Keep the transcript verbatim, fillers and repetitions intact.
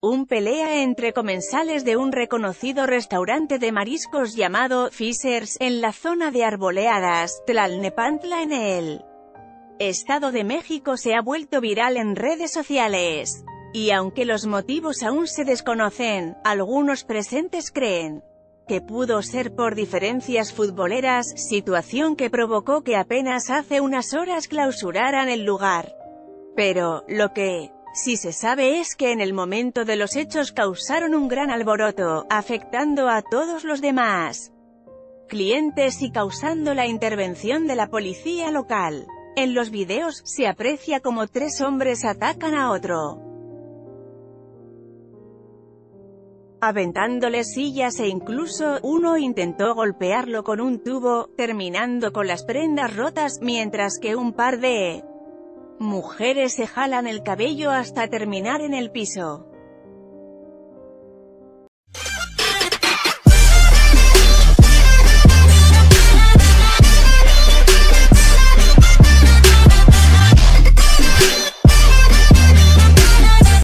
Un pelea entre comensales de un reconocido restaurante de mariscos llamado Fisher's, en la zona de Arboledas, Tlalnepantla, en el Estado de México, se ha vuelto viral en redes sociales. Y aunque los motivos aún se desconocen, algunos presentes creen que pudo ser por diferencias futboleras, situación que provocó que apenas hace unas horas clausuraran el lugar. Pero, lo que sí se sabe es que en el momento de los hechos causaron un gran alboroto, afectando a todos los demás clientes y causando la intervención de la policía local. En los videos, se aprecia como tres hombres atacan a otro, aventándole sillas e incluso, uno intentó golpearlo con un tubo, terminando con las prendas rotas, mientras que un par de mujeres se jalan el cabello hasta terminar en el piso.